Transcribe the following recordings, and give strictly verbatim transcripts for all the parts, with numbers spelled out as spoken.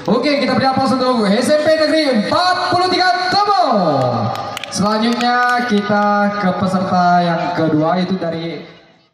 Oke, kita beri aplaus untuk S M P Negeri empat puluh tiga Tomo. Selanjutnya kita ke peserta yang kedua, yaitu dari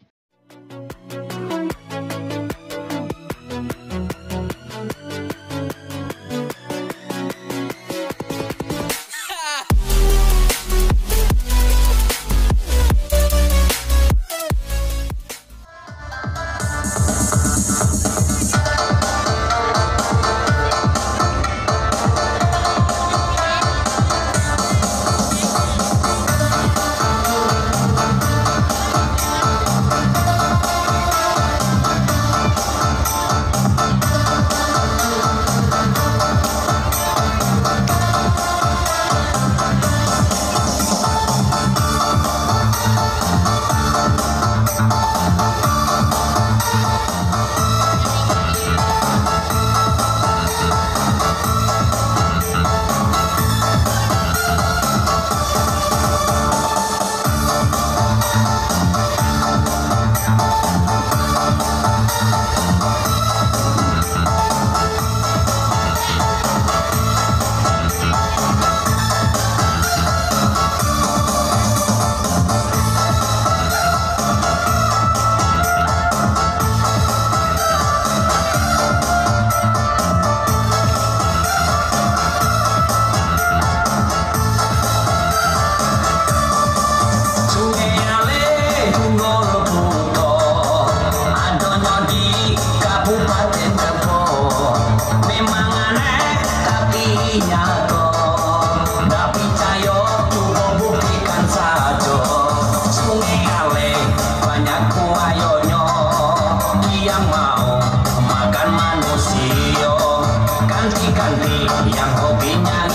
yang hobinya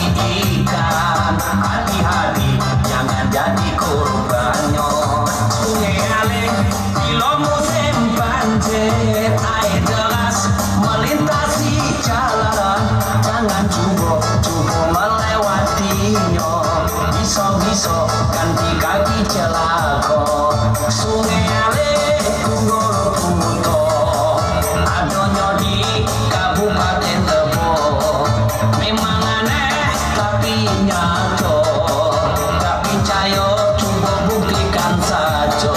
ikan, hati-hati jangan jadi korbannya. Sungai Aleng bila musim banjir, air deras melintasi jalan, jangan cubo-cubo melewatinya, bisa-bisa ganti kaki celaka. Sungai Aleng Tunggul-Puto adonyo di Kabupaten Tebo, memang aneh tapi nyata, gak percaya coba buktikan saja.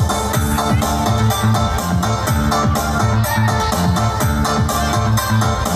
We'll be right back.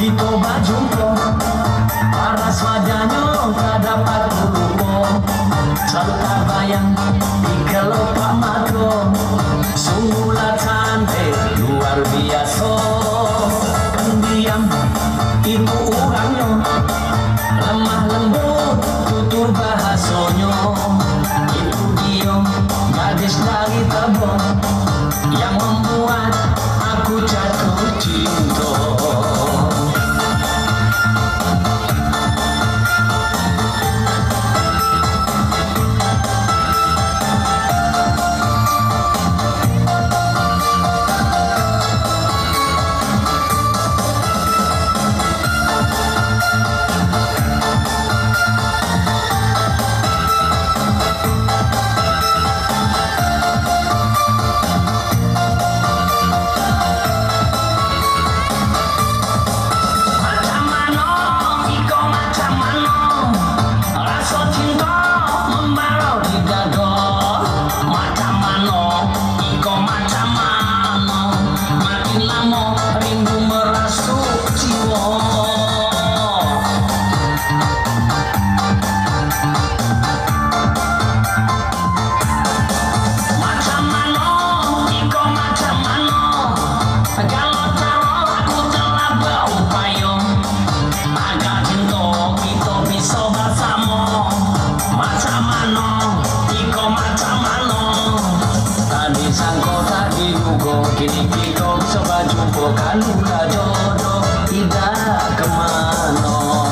kita bajumpo paras wajahnya tak dapat lupa. Selalu terbayang di kelopak mata, sungguhlah cantik luar biasa. Pendiam itu orangnya, lemah lembut tutur bahasanya. Itu dia gadis dari Tebong yang membuat aku jatuh cinta. Kini kita coba jumpa kalau tak jodoh tidak kemana.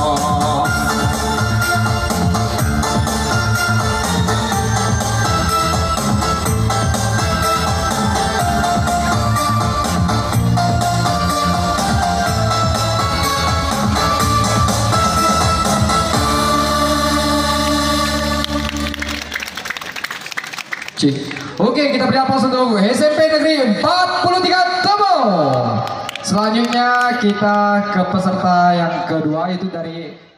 Cik. Oke, kita beri aplaus untuk S M P Negeri empat puluh tiga Tebong. Selanjutnya kita ke peserta yang kedua, itu dari